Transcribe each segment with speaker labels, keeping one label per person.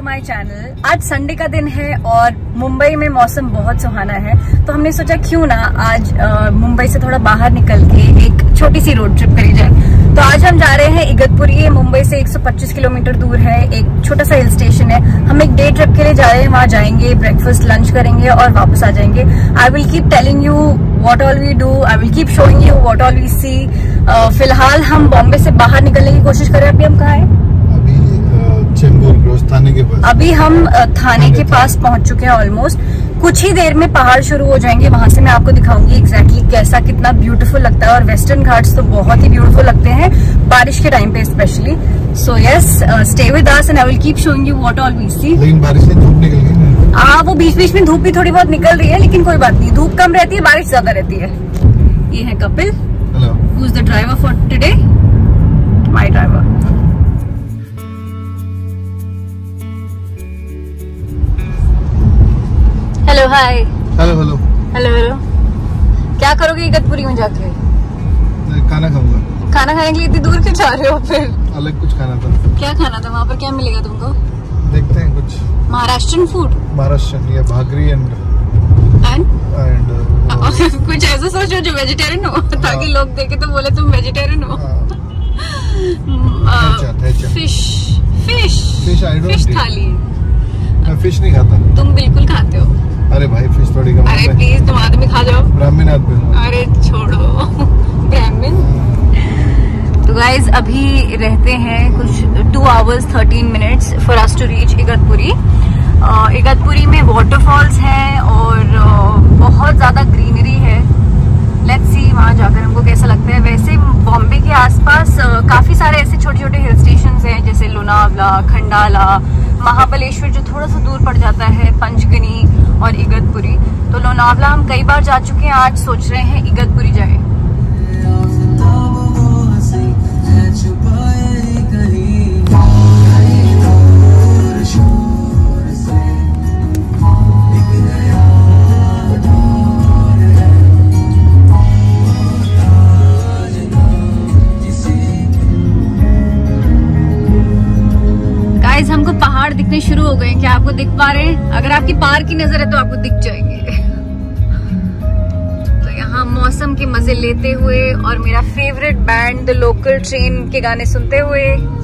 Speaker 1: My channel. आज Sunday का दिन है और मुंबई में मौसम बहुत सुहाना है, तो हमने सोचा क्यों ना आज मुंबई से थोड़ा बाहर निकल के एक छोटी सी रोड ट्रिप करी जाए। तो आज हम जा रहे हैं इगतपुरी। ये मुंबई से 125 किलोमीटर दूर है, एक छोटा सा हिल स्टेशन है। हम एक डे ट्रिप के लिए जा रहे हैं, वहाँ जाएंगे, ब्रेकफास्ट लंच करेंगे और वापस आ जाएंगे। I will keep telling you what all we do, I will keep showing you what all we see. फिलहाल हम बॉम्बे से बाहर निकलने की कोशिश कर रहे हैं। अभी हम कहाँ हैं?
Speaker 2: थाने के पास।
Speaker 1: अभी हम थाने के पास पहुंच चुके हैं ऑलमोस्ट। कुछ ही देर में पहाड़ शुरू हो जाएंगे, वहां से मैं आपको दिखाऊंगी एग्जैक्टली कैसा कितना ब्यूटीफुल लगता है। और वेस्टर्न घाट्स तो बहुत ही ब्यूटीफुल लगते हैं बारिश के टाइम पे specially. So yes, stay with us and I will keep showing you what all we see.
Speaker 2: लेकिन बारिश से धूप निकल गई।
Speaker 1: वो बीच बीच में धूप भी थोड़ी बहुत निकल रही है, लेकिन कोई बात नहीं, धूप कम रहती है, बारिश ज्यादा रहती है। ये है Kapil, who is the driver for today, my driver. Hello hi.
Speaker 2: Hello hello
Speaker 1: hello hello. क्या करोगे इगतपुरी में जाके?
Speaker 2: खाना खाऊंगा।
Speaker 1: खाना खाने के लिए इतनी दूर क्यों जा रहे हो फिर?
Speaker 2: अलग कुछ खाना था। क्या
Speaker 1: खाना था वहाँ पर? क्या मिलेगा तुमको?
Speaker 2: देखते हैं कुछ
Speaker 1: महाराष्ट्रन फूड।
Speaker 2: महाराष्ट्रन या भागरी एंड
Speaker 1: कुछ ऐसा सोचो जो वेजिटेरियन हो, ताकि लोग देखे तो बोले तुम वेजिटेरियन हो। फिश फिश फिश थाली।
Speaker 2: मैं फिश नहीं खाता।
Speaker 1: तुम बिल्कुल खाते हो।
Speaker 2: अरे भाई फिश थोड़ी कम।
Speaker 1: अरे प्लीज तुम आदमी खा जाओ।
Speaker 2: ब्राह्मण आदमी।
Speaker 1: अरे छोड़ो ब्राह्मण। तो गाइज अभी रहते हैं कुछ 2 hours 13 minutes for us to reach Igatpuri. Igatpuri में वाटरफॉल्स हैं और बहुत ज्यादा ग्रीनरी है। लेट्स सी वहाँ जाकर हमको कैसा लगता है। वैसे बॉम्बे के आसपास काफी सारे ऐसे छोटे छोटे हिल स्टेशंस हैं, जैसे लोनावला, खंडाला, महाबलेश्वर जो थोड़ा सा दूर पड़ जाता है, पंचगनी और इगतपुरी। तो लोनावला हम कई बार जा चुके हैं, आज सोच रहे हैं इगतपुरी जाए। हमको पहाड़ दिखने शुरू हो गए। क्या आपको दिख पा रहे हैं? अगर आपकी पार की नजर है तो आपको दिख जाएंगे। तो यहाँ मौसम के मजे लेते हुए और मेरा favourite band the local train के गाने सुनते हुए।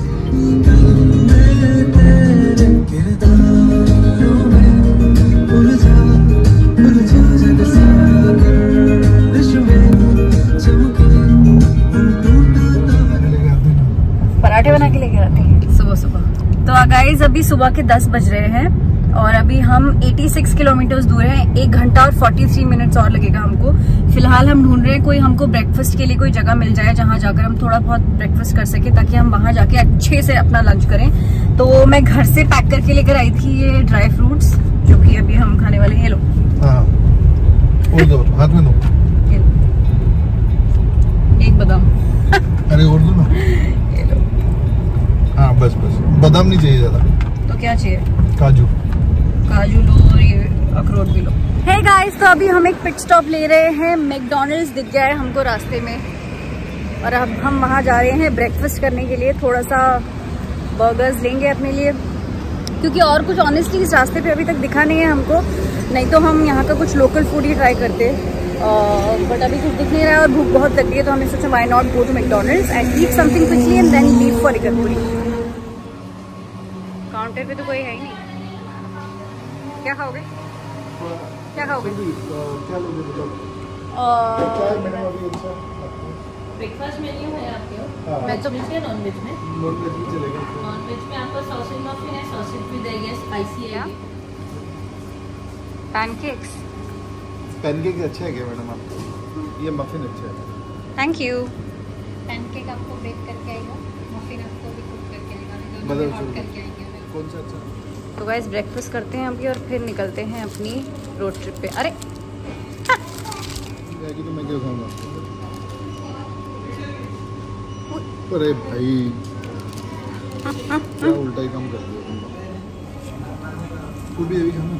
Speaker 1: पराठे बना के लेके आते हैं सुबह सुबह। तो गाइज अभी सुबह के 10 बज रहे हैं और अभी हम 86 किलोमीटर दूर हैं। 1 घंटा और 43 मिनट्स और लगेगा हमको। फिलहाल हम ढूंढ रहे हैं कोई हमको ब्रेकफास्ट के लिए कोई जगह मिल जाए जहां जाकर हम थोड़ा बहुत ब्रेकफास्ट कर सके, ताकि हम वहां जाके अच्छे से अपना लंच करें। तो मैं घर से पैक करके लेकर आई थी ये ड्राई फ्रूट्स, जो कि अभी हम खाने वाले हैं। ये लो।
Speaker 2: और दो, हाथ में दो।
Speaker 1: एक बादाम।
Speaker 2: अरे और दो ना। हाँ बस बस, बादाम नहीं चाहिए ज्यादा।
Speaker 1: तो क्या चाहिए?
Speaker 2: काजू।
Speaker 1: काजू लो और ये अखरोट भी लो। हे गाइस, तो अभी हम एक पिट स्टॉप ले रहे हैं। मैकडॉनल्ड्स दिख गया है हमको रास्ते में और अब हम वहाँ जा रहे हैं ब्रेकफास्ट करने के लिए। थोड़ा सा बर्गर्स लेंगे अपने लिए, क्योंकि और कुछ ऑनेस्टली इस रास्ते पे अभी तक दिखा नहीं है हमको। नहीं तो हम यहाँ का कुछ लोकल फूड ही ट्राई करते, बट अभी कुछ दिख नहीं रहा है और भूख बहुत लग रही है। तो हमने सोचा why not go to McDonald's and eat something quickly and then leave for Igatpuri. Counter पे तो कोई है ही नहीं। क्या खाओगे? क्या खाओगे?
Speaker 2: क्या लोगे बताओ?
Speaker 3: ब्रेकफास्ट मेन्यू है आपके? वेज तो मिलती है, नॉन वेज में?
Speaker 2: नॉन वेज भी चलेगा।
Speaker 3: नॉन वेज में आपका सॉसेज मफिन है, सॉसेज विद एग है, स्पाइसी है।
Speaker 1: पैनकेक्स।
Speaker 2: पैनकेक अच्छा है क्या मैडम आपको? ये मफिन अच्छा है।
Speaker 1: Thank you.
Speaker 3: पैनकेक आपको बेक करके आएगा, मफिन आपको भी कुक करके आएगा,
Speaker 2: मतलब
Speaker 3: हॉट करके आएंगे।
Speaker 2: कौन सा अच्छा?
Speaker 1: तो गाइस ब्रेकफास्ट करते हैं अभी और फिर निकलते हैं अपनी रोड ट्रिप पे। अरे
Speaker 2: तो मैं क्या खाऊंगा? अरे भाई क्या उल्टा ही काम कर दिया तुम। भी अभी खाना।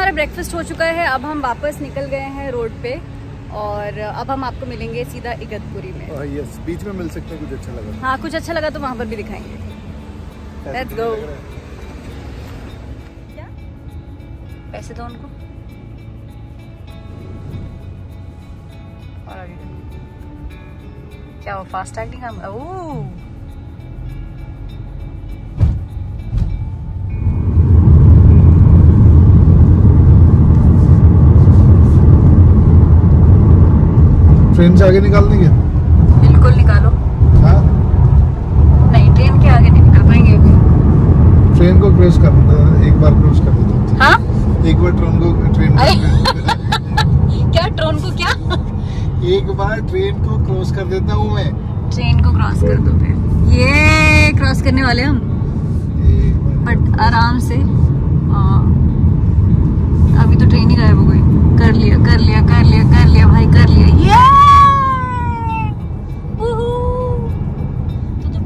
Speaker 1: हमारा ब्रेकफास्ट हो चुका है, अब हम वापस निकल गए हैं रोड पे और अब हम आपको मिलेंगे सीधा इगतपुरी में।
Speaker 2: यस, बीच में मिल सकते हैं, कुछ अच्छा लगा।
Speaker 1: हाँ, कुछ अच्छा लगा तो वहाँ पर भी दिखाएंगे। Let's go. क्या पैसे दो उनको और आगे क्या वो फास्ट टैग काम। ओह
Speaker 2: ट्रेन से आगे निकाल देंगे?
Speaker 1: बिल्कुल निकालो।
Speaker 2: हाँ?
Speaker 1: नहीं, ट्रेन के आगे नहीं निकल पाएंगे अभी।
Speaker 2: ट्रेन को क्रॉस करना, एक बार क्रॉस कर देते हैं।
Speaker 1: हाँ?
Speaker 2: एक बार ट्रेन को
Speaker 1: क्या ट्रेन को क्या?
Speaker 2: एक बार ट्रेन को क्रॉस कर देता हूँ मैं।
Speaker 1: ट्रेन को क्रॉस कर दो फिर। ये क्रॉस करने वाले हम, बट आराम से। अभी तो ट्रेन ही गायब हो गई। कर लिया कर लिया कर लिया कर लिया भाई, कर लिया। ये तो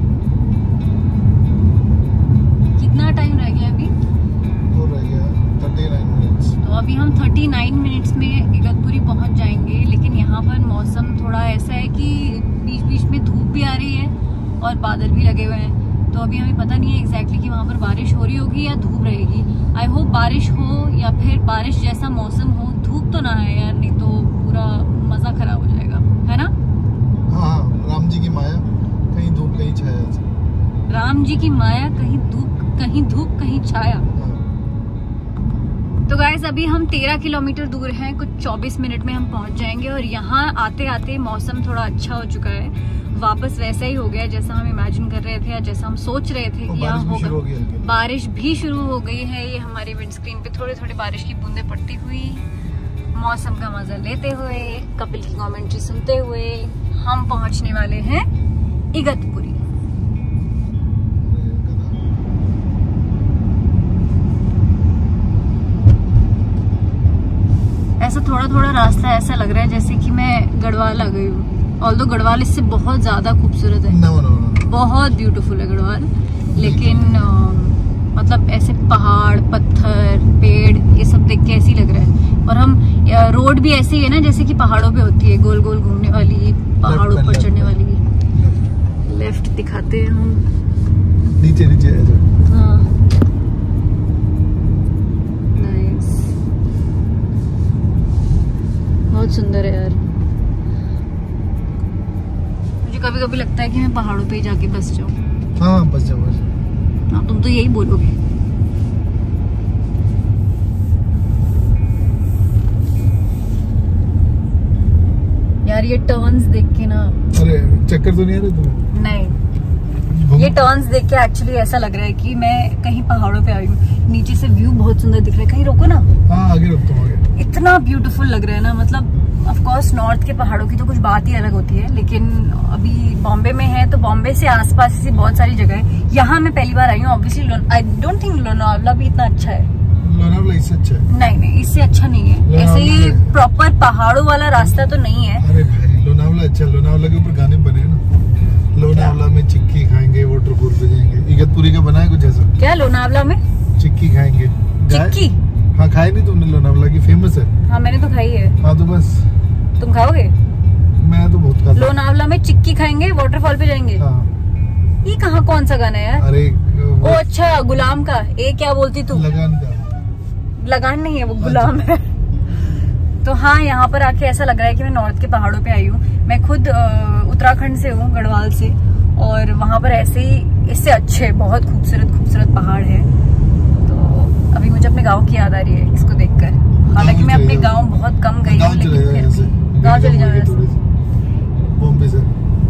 Speaker 1: कितना टाइम रह गया अभी?
Speaker 2: वो रह गया 39 मिनट्स।
Speaker 1: तो अभी हम 39 मिनट्स में इगतपुरी पहुंच जाएंगे। लेकिन यहाँ पर मौसम थोड़ा ऐसा है कि बीच बीच में धूप भी आ रही है और बादल भी लगे हुए हैं। तो अभी हमें पता नहीं है एग्जैक्टली कि वहाँ पर बारिश हो रही होगी या धूप रहेगी। आई होप बारिश हो या फिर बारिश जैसा मौसम हो, धूप तो ना है यार, नहीं तो पूरा मजा खराब हो जाएगा, है ना?
Speaker 2: हाँ, राम जी की माया, कहीं धूप कहीं छाया।
Speaker 1: राम जी की माया, कहीं धूप कहीं छाया। तो गाइस अभी हम 13 किलोमीटर दूर हैं, कुछ 24 मिनट में हम पहुंच जाएंगे। और यहाँ आते आते मौसम थोड़ा अच्छा हो चुका है, वापस वैसा ही हो गया जैसा हम इमेजिन कर रहे थे या जैसा हम सोच रहे थे कि यहाँ होगा। बारिश भी शुरू हो गई है। ये हमारी विंडस्क्रीन पे थोड़ी थोड़ी बारिश की बूंदें पड़ती हुई, मौसम का मजा लेते हुए, कपिल की कमेंट्री सुनते हुए हम पहुंचने वाले हैं इगतपुरी। ऐसा थोड़ा थोड़ा रास्ता ऐसा लग रहा है जैसे कि मैं गढ़वाल आ गई हूँ। ऑल्दो गढ़वाल इससे बहुत ज्यादा खूबसूरत है।
Speaker 2: no.
Speaker 1: बहुत ब्यूटीफुल है गढ़वाल, लेकिन मतलब ऐसे पहाड़, पत्थर, पेड़, ये सब देख के ऐसे ही लग रहा है। और हम रोड भी ऐसी है ना जैसे कि पहाड़ों पे होती है, गोल गोल घूमने वाली, पहाड़ों पर चढ़ने वाली। लेफ्ट दिखाते हैं हम,
Speaker 2: नीचे नीचे।
Speaker 1: हाँ, नाइस, बहुत सुंदर है यार। कभी कभी लगता है कि मैं पहाड़ों पे ही जाके बस जाऊं।
Speaker 2: हाँ, बस जाओ।
Speaker 1: हाँ, तुम तो यही बोलोगे। यार ये टर्न्स देख के ना,
Speaker 2: अरे चक्कर तो नहीं आ रहे तुम्हें?
Speaker 1: नहीं, ये टर्न्स देख के एक्चुअली ऐसा लग रहा है कि मैं कहीं पहाड़ों पे आई हूँ। नीचे से व्यू बहुत सुंदर दिख रहा है। कहीं रोको ना।
Speaker 2: हाँ, आगे रखता हूँ। आगे
Speaker 1: इतना ब्यूटीफुल लग रहा है ना, मतलब ऑफ कोर्स नॉर्थ के पहाड़ों की तो कुछ बात ही अलग होती है। लेकिन अभी बॉम्बे में है तो बॉम्बे से आसपास ऐसी बहुत सारी जगह है। यहाँ मैं पहली बार आई हूँ। Obviously I don't think Lonavala भी इतना अच्छा है।
Speaker 2: लोनावला इससे अच्छा है? नहीं,
Speaker 1: इससे अच्छा नहीं है। ऐसे ही प्रॉपर पहाड़ों वाला रास्ता तो नहीं है।
Speaker 2: अरे भाई, लोनावला अच्छा। लोनावला के ऊपर गाने बने ना, लोनावला में चिक्की खाएंगे, वाटरफॉल पे जाएंगे। इगतपुरी का बना है कुछ ऐसा? क्या लोनावला में चिक्की खाएंगे? चिक्की? हाँ, खाई नहीं तुमने? लोनावला की फेमस है।
Speaker 1: हाँ, मैंने तो खाई है।
Speaker 2: हाँ, तो बस
Speaker 1: तुम खाओगे?
Speaker 2: मैं तो बहुत खाता।
Speaker 1: लोनावला में चिक्की खाएंगे, वाटरफॉल पे जाएंगे।
Speaker 2: हाँ।
Speaker 1: ये कहाँ, कौन सा गाना है यार?
Speaker 2: अरे
Speaker 1: ओ अच्छा, गुलाम का। ए क्या बोलती तू?
Speaker 2: लगान का।
Speaker 1: लगान नहीं है वो, गुलाम है। तो हाँ, यहाँ पर आके ऐसा लग रहा है कि मैं नॉर्थ के पहाड़ों पे आई हूँ। मैं खुद उत्तराखंड से हूँ, गढ़वाल से। और वहाँ पर ऐसे ही इससे अच्छे बहुत खूबसूरत पहाड़ है। तो अभी मुझे अपने गाँव की याद आ रही है इसको देखकर। हालांकि मैं अपने गांव बहुत कम गई हूँ, लेकिन फिर गाँव चले जाओ
Speaker 2: बॉम्बे से।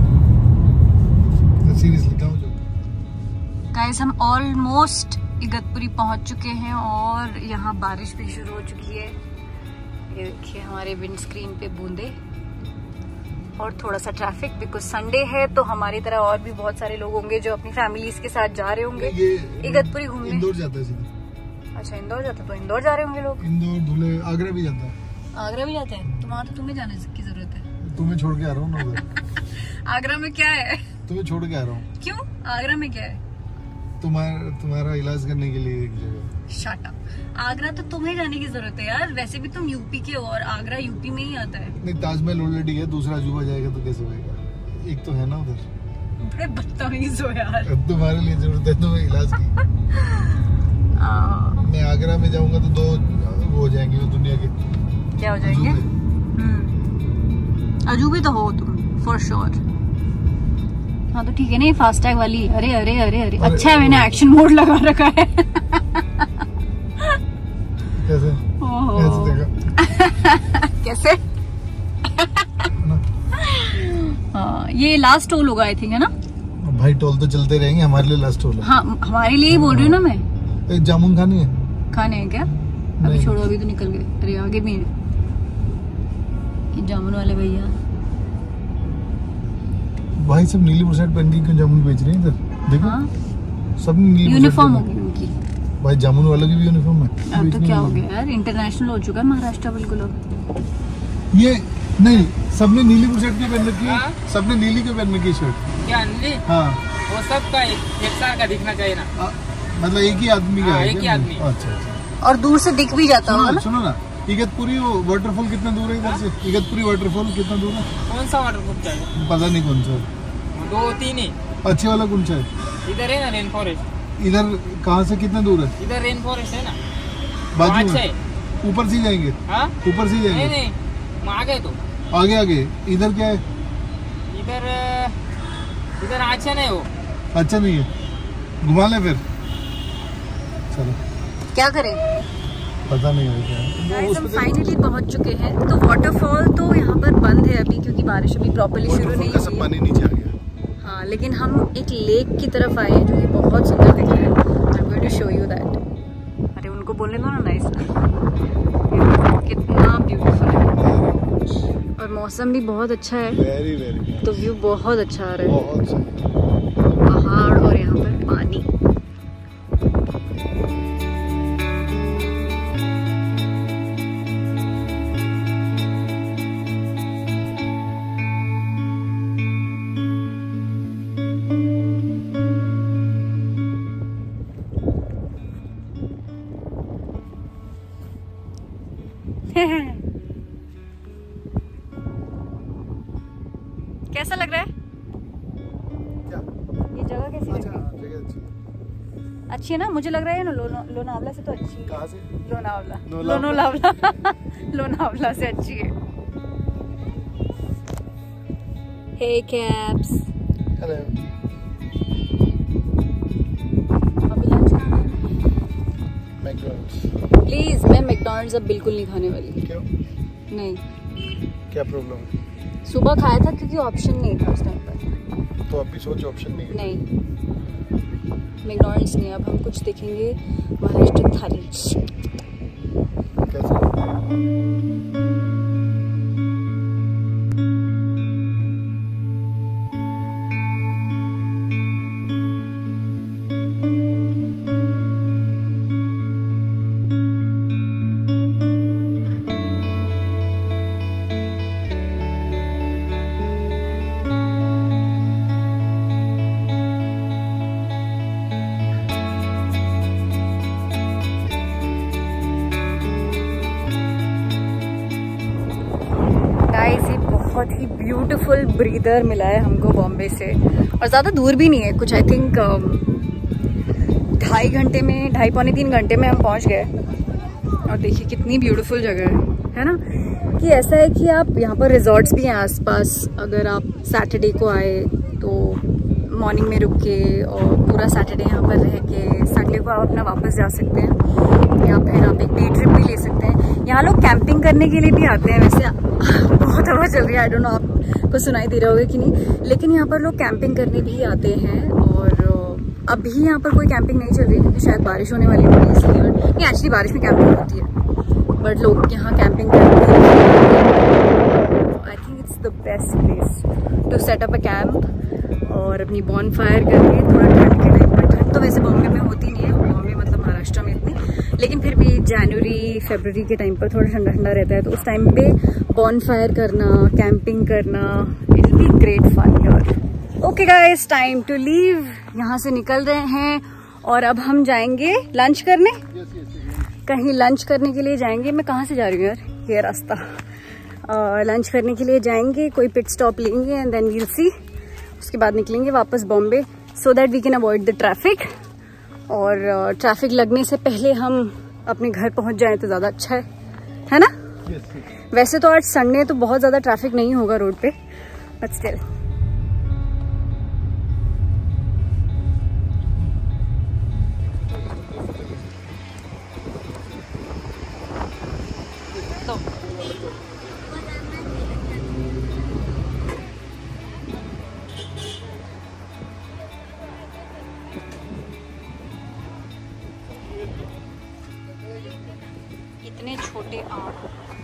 Speaker 2: सीरियसली गाँव जाओ।
Speaker 1: गाइस हम ऑलमोस्ट इगतपुरी पहुंच चुके हैं और यहाँ बारिश भी शुरू हो चुकी है। ये देखिए हमारे विंडस्क्रीन पे बूंदे और थोड़ा सा ट्रैफिक, बिकॉज संडे है तो हमारी तरह और भी बहुत सारे लोग होंगे जो अपनी फैमिलीज के साथ जा रहे होंगे इगतपुरी घूमने।
Speaker 2: इंदौर जाता है सीधा।
Speaker 1: अच्छा, इंदौर जाता है? तो इंदौर जा रहे होंगे लोग।
Speaker 2: इंदौर, धुले, आगरा भी जाता है।
Speaker 1: आगरा भी जाते हैं? तो वहाँ तो तुम्हें जाने की जरूरत है।
Speaker 2: तुम्हें छोड़ के आ रहा हूँ ना उधर।
Speaker 1: आगरा में क्या है?
Speaker 2: तुम्हें छोड़ के आ रहा हूँ।
Speaker 1: क्यों? आगरा में क्या है?
Speaker 2: तुम्हारा इलाज करने के लिए एक जगह।
Speaker 1: Shut up. आगरा तो तुम्हें जाने की जरूरत है यार, वैसे भी तुम यूपी के हो और आगरा यूपी में ही आता है।
Speaker 2: नहीं, ताजमहल ऑलरेडी है, दूसरा अजूबा जाएगा तो कैसे होगा? एक तो है ना उधर।
Speaker 1: बड़े बदतमीज हो यार।
Speaker 2: तुम्हारे लिए जरूरत है तुम्हें इलाज की। मैं आगरा में जाऊंगा तो 2 हो जाएंगे वो दुनिया के।
Speaker 1: क्या हो जाएंगे? अजूबे तो हो तुम फॉर श्योर। हाँ तो ठीक है ना, ये फास्टैग वाली। अरे अरे अरे अरे अच्छा है मैंने एक्शन मोड लगा रखा है।
Speaker 2: कैसे देखा?
Speaker 1: कैसे? हाँ, ये लास्ट टोल होगा आई थिंक, है ना
Speaker 2: भाई? टोल तो चलते रहेंगे, हमारे लिए लास्ट टोल है।
Speaker 1: हाँ हमारे लिए ही बोल रही हूँ ना मैं।
Speaker 2: एक जामुन खानी है?
Speaker 1: खाने हैं क्या? अभी छोड़ो, अभी तो निकल गए। अरे आगे भी है ये जामुन वाले भैया।
Speaker 2: भाई सब नीली बुशर्ट पहन के क्यों जामुन बेच रहे हैं इधर? देखो
Speaker 1: हाँ?
Speaker 2: सब नीली
Speaker 1: यूनिफॉर्म होगी उनकी।
Speaker 2: भाई जामुन वालों की भी यूनिफॉर्म है।
Speaker 1: अब तो क्या हो गया यार, इंटरनेशनल हो चुका है महाराष्ट्र बिल्कुल। अब
Speaker 2: ये नहीं, सबने नीली बुशर्ट की पहन रखी है। सबने नीली के पहन रखी शर्ट।
Speaker 4: क्या नीली?
Speaker 2: हाँ
Speaker 4: वो सबका एक सार का दिखना चाहिए ना।
Speaker 2: मतलब एक ही आदमी का है?
Speaker 4: एक ही आदमी।
Speaker 2: अच्छा।
Speaker 1: और दूर से दिख भी जाता होगा ना।
Speaker 2: सुनो ना, इगतपुरी वाटरफॉल कितना दूर है इधर से? इगतपुरी वाटरफॉल कितना दूर है?
Speaker 4: कौन सा वाटरफॉल चाहिए?
Speaker 2: पता नहीं कौन सा है।
Speaker 4: 2-3 ही।
Speaker 2: अच्छे वाला कौन सा है?
Speaker 4: इधर है ना रेन फॉरेस्ट।
Speaker 2: इधर कहाँ से कितना दूर है?
Speaker 4: इधर रेन फॉरेस्ट है ना,
Speaker 2: बाजू में। ऊपर से जाएंगे?
Speaker 4: हाँ
Speaker 2: ऊपर से जाएंगे?
Speaker 4: नहीं आगे तो
Speaker 2: आगे आगे। इधर क्या है?
Speaker 4: इधर अच्छा नहीं, वो
Speaker 2: अच्छा नहीं है, घुमा ले फिर। चलो
Speaker 1: क्या करें?
Speaker 2: पता नहीं है क्या।
Speaker 1: गाइस हम फाइनली पहुंच चुके हैं। तो वाटरफॉल तो यहाँ पर बंद है अभी क्योंकि बारिश अभी प्रॉपर्ली शुरू नहीं हुई।
Speaker 2: पानी नीचे आ गया।
Speaker 1: हाँ लेकिन हम एक लेक की तरफ आए हैं जो कि बहुत सुंदर दिख रहा है। I am going to show you that. अरे उनको बोलने दो ना नाइस। कितना ब्यूटीफुल है और मौसम भी बहुत अच्छा है।
Speaker 2: Very very.
Speaker 1: तो व्यू बहुत अच्छा आ रहा है,
Speaker 2: बहुत
Speaker 1: पहाड़ और यहाँ पर पानी। कैसा लग रहा है?
Speaker 2: क्या?
Speaker 1: ये जगह कैसी लग रही है?
Speaker 2: जगह
Speaker 1: अच्छी है ना? मुझे लग रहा है ना लोनावला से तो अच्छी है।
Speaker 2: कहाँ से?
Speaker 1: लोनावला से अच्छी है। Hey caps.
Speaker 2: हेलो।
Speaker 1: अभी लंच खाना है?
Speaker 2: मैकडॉनल्ड्स।
Speaker 1: प्लीज, मैं मैकडॉनल्ड्स अब बिल्कुल नहीं खाने वाली।
Speaker 2: क्यों?
Speaker 1: नहीं।
Speaker 2: क्या प्रॉब्लम है?
Speaker 1: सुबह खाया था क्योंकि ऑप्शन नहीं था उस टाइम पर।
Speaker 2: तो अभी सोच ऑप्शन नहीं है।
Speaker 1: नहीं मैकडॉनल्ड्स नहीं, अब हम कुछ देखेंगे महाराष्ट्र थाली।
Speaker 2: कैसे?
Speaker 1: बहुत ही ब्यूटीफुल ब्रीदर मिला है हमको बॉम्बे से और ज़्यादा दूर भी नहीं है, कुछ आई थिंक 2.5-3 घंटे में हम पहुंच गए। और देखिए कितनी ब्यूटीफुल जगह है ना। कि ऐसा है कि आप यहाँ पर रिजॉर्ट्स भी हैं आसपास। अगर आप सैटरडे को आए तो मॉर्निंग में रुक के और पूरा सैटरडे यहाँ पर रह के संडे को आप अपना वापस जा सकते हैं, या फिर आप एक डे ट्रिप भी ले सकते हैं। यहाँ लोग कैंपिंग करने के लिए भी आते हैं। वैसे बहुत हवा चल रही है, आई डोंट नो आपको सुनाई दे रहा होगा कि नहीं, लेकिन यहाँ पर लोग कैंपिंग करने भी आते हैं। और अभी यहाँ पर कोई कैंपिंग नहीं चल रही क्योंकि शायद बारिश होने वाली होगी इसलिए। नहीं, एक्चुअली बारिश में कैंपिंग होती है, बट लोग यहाँ कैंपिंग करते हैं। I think it's the best place to set up a camp और अपनी बॉन फायर करके थोड़ा ठंड के टाइम पर। ठंड तो वैसे बॉम्बे में होती नहीं है, बॉम्बे मतलब महाराष्ट्र में इतनी, लेकिन फिर भी जनवरी फरवरी के टाइम पर थोड़ा ठंडा ठंडा रहता है, तो उस टाइम पे बॉन फायर करना, कैंपिंग करना, it will be great fun here. Okay guys, time to leave. यहाँ से निकल रहे हैं और अब हम जाएंगे लंच करने। कहीं लंच करने के लिए जाएंगे। मैं कहाँ से जा रही हूँ यार, ये रास्ता। लंच करने के लिए जाएंगे, कोई पिट स्टॉप लेंगे एंड देन वील सी। उसके बाद निकलेंगे वापस Bombay so that we can avoid the traffic. और ट्रैफिक लगने से पहले हम अपने घर पहुंच जाएं तो ज़्यादा अच्छा है ना? वैसे तो आज संडे तो बहुत ज़्यादा ट्रैफिक नहीं होगा रोड पे, बट स्टिल। इतने छोटे आम।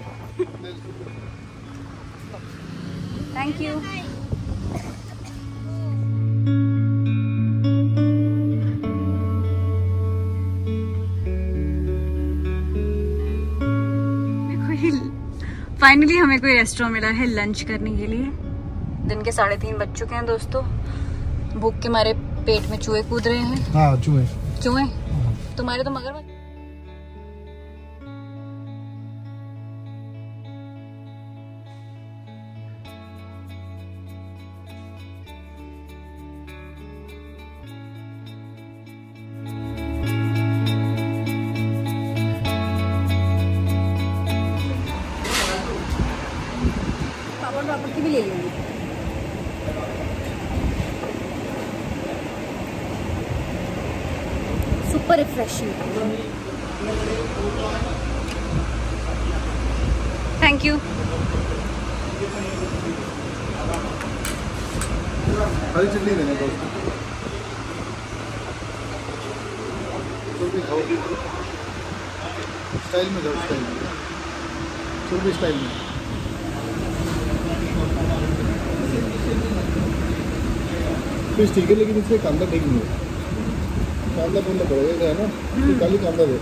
Speaker 1: Thank you. फाइनली हमें कोई रेस्टोरेंट मिला है लंच करने के लिए। दिन के 3:30 बज चुके हैं दोस्तों। भूख के मारे पेट में चूहे कूद रहे हैं।
Speaker 2: हाँ, चूहे
Speaker 1: तुम्हारे तो मगरमच्छ। पापड़ की भी ले लेंगे। Super refreshing. Thank you.
Speaker 2: हरी चटनी देना दोस्त। स्टाइल में दो, स्टाइल में सुरभि स्टाइल में। फिश ठीक है, लेकिन इसमें कांदा ठीक नहीं है। कांदा बोलना पड़ेगा है ना, खाली कांदा दे।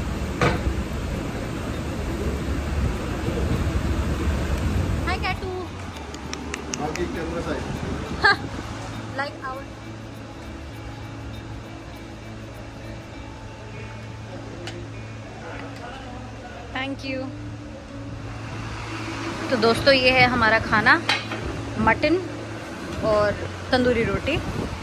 Speaker 1: हाय कैटू।
Speaker 2: आगे camera side.
Speaker 1: Like our. Thank you. तो दोस्तों ये है हमारा खाना, मटन और तंदूरी रोटी।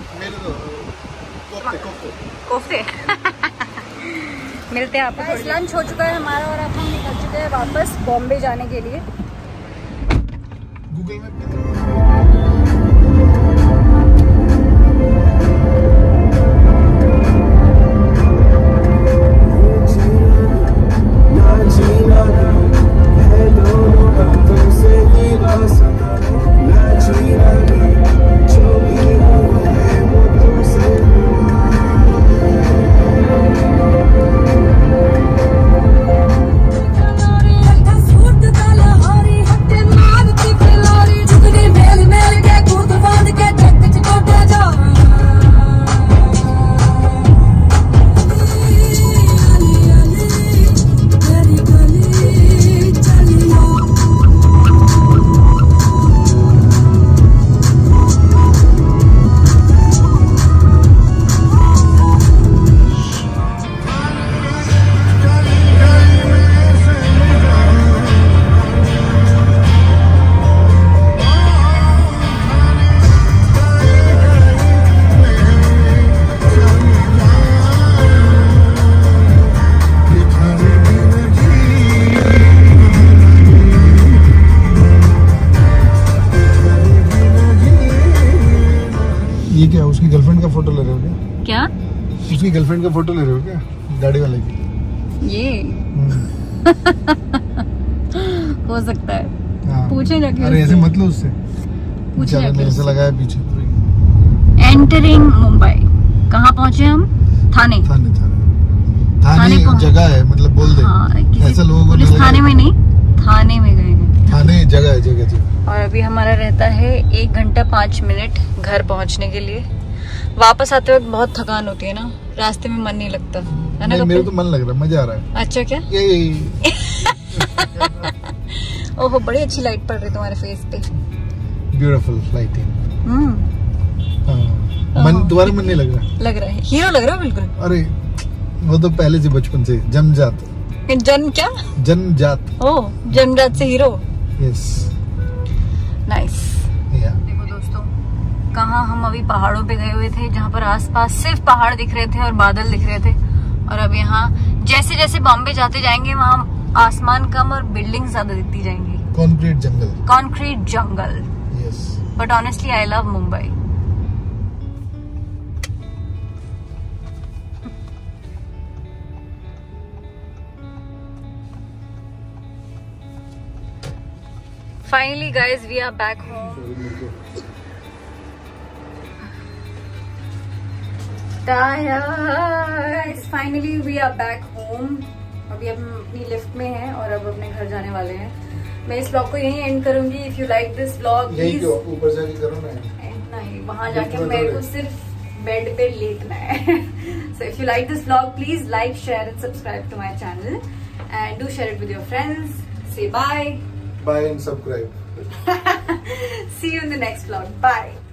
Speaker 1: कोफ्ते। मिलते हैं आपको। लंच हो चुका है हमारा और अब हम निकल चुके हैं वापस बॉम्बे जाने के लिए।
Speaker 2: गूगल मैप उसकी गर्लफ्रेंड का फोटो ले रहे हो क्या? उसकी गर्लफ्रेंड का फोटो ले रहे हो क्या गाड़ी वाले की?
Speaker 1: ये हो सकता है। पूछे जाके।
Speaker 2: अरे ऐसे मत लो उससे, पूछे ऐसा लगा है पीछे।
Speaker 1: एंटरिंग मुंबई। कहाँ पहुँचे हम? थाने
Speaker 2: जगह है, मतलब बोल दे। ऐसा लोगों को
Speaker 1: पुलिस थाने में नहीं, थाने में गए हैं।
Speaker 2: थाने जगह है, जगह।
Speaker 1: और अभी हमारा रहता है 1 घंटा 5 मिनट घर पहुंचने के लिए। वापस आते वक्त बहुत थकान होती है ना, रास्ते में मन नहीं लगता है ना?
Speaker 2: मेरे तो मन लग रहा है, मजा आ रहा है।
Speaker 1: अच्छा क्या? ओहो, बड़ी अच्छी लाइट पड़ रही है तुम्हारे फेस पे।
Speaker 2: Beautiful lighting. मन तुम्हारा मन नहीं लग रहा?
Speaker 1: लग रहा है, हीरो लग रहा है बिल्कुल।
Speaker 2: अरे वो तो पहले से बचपन से जन्मजात।
Speaker 1: जन क्या?
Speaker 2: जन्मजात।
Speaker 1: ओह, जन्मजात से हीरो।
Speaker 2: Yes,
Speaker 1: nice. देखो दोस्तों, कहाँ हम अभी पहाड़ों पे गए हुए थे जहाँ पर आसपास सिर्फ पहाड़ दिख रहे थे और बादल दिख रहे थे, और अब यहाँ जैसे जैसे बॉम्बे जाते जाएंगे वहाँ आसमान कम और बिल्डिंग ज्यादा दिखती जाएंगी।
Speaker 2: Concrete jungle.
Speaker 1: Concrete jungle.
Speaker 2: Yes.
Speaker 1: But honestly I love Mumbai. Finally guys, we are back home. Guys, finally we are back home. अभी हम अपनी लिफ्ट में हैं और अब अपने घर जाने वाले हैं। मैं इस ब्लॉग को यहीं एंड करूंगी। If you like this blog please,
Speaker 2: ऊपर जाके करो ना।
Speaker 1: नहीं, वहां जाके मेरे को सिर्फ बेड पे लेटना है। So if you like this vlog, please like, share and subscribe to my channel and do share it with your friends. Say bye.
Speaker 2: Bye and subscribe.
Speaker 1: See you in the next vlog. Bye.